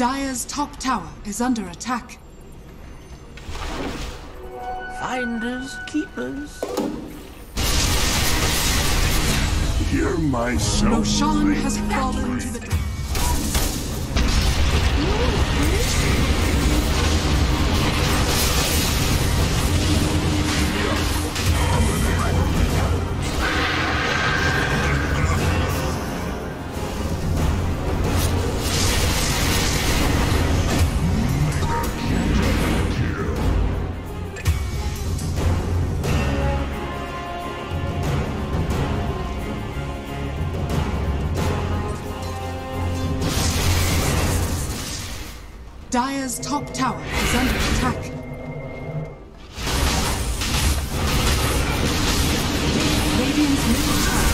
Dire's top tower is under attack. Finders, keepers. Hear myself. Roshan has fallen to the death. Dire's top tower is under attack. Radiant's middle tower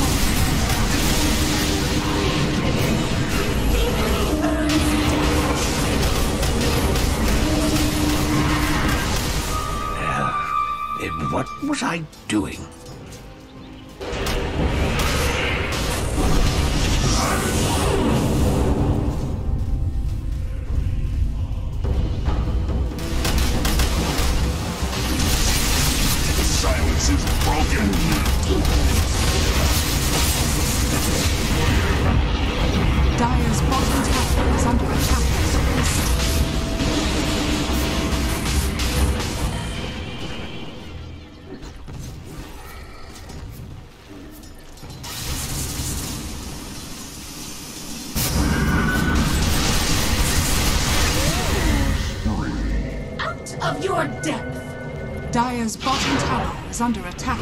Then what was I doing? Silence is broken. Dire's bottom tower is under attack. Out of your depth! Dire's bottom tower is under attack.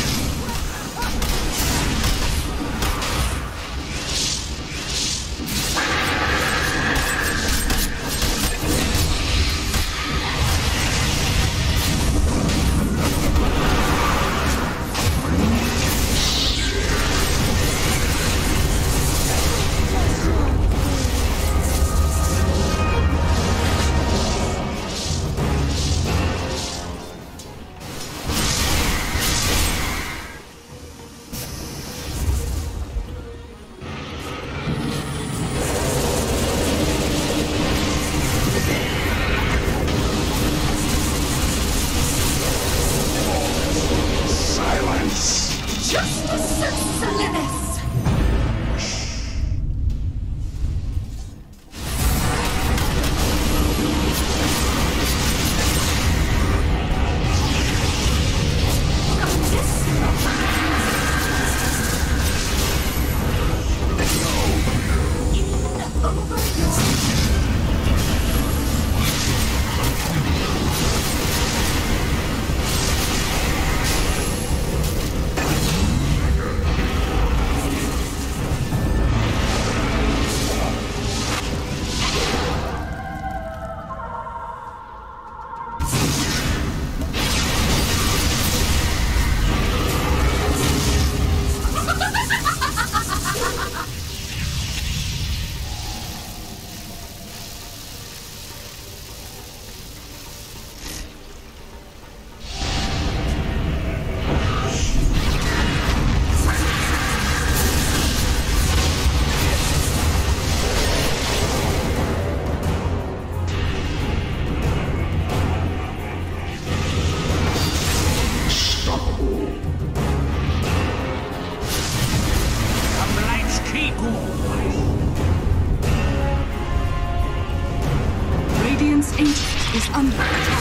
Justice and Salinas! Radiant's ancient is under attack.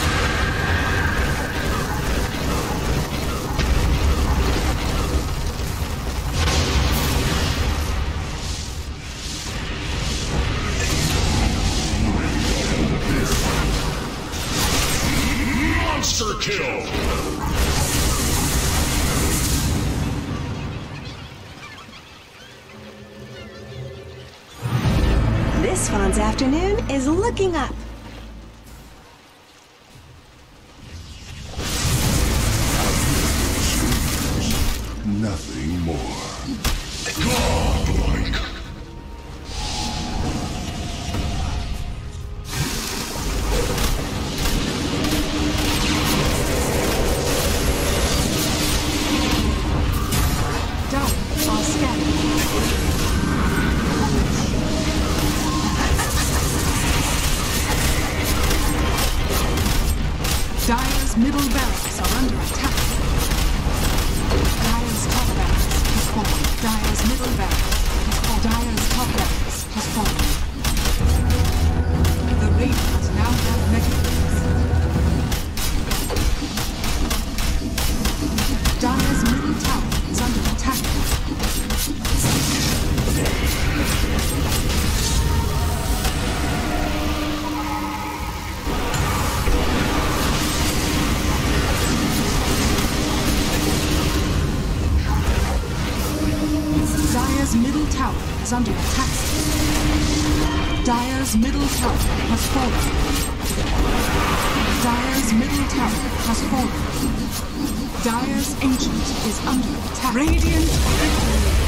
Monster kill! This Fawn's afternoon is looking up. Nothing more. Godlike. Dire are scattered. Dire's middle barracks are under attack. Dire's top barracks has fallen. Dire's middle barracks has fallen. Dire's top barracks has fallen. The Radiant now have megaways. Dire's middle tower is under attack. Dire's middle tower is under attack. Dire's middle tower has fallen. Dire's middle tower has fallen. Dire's ancient is under attack. Radiant victory.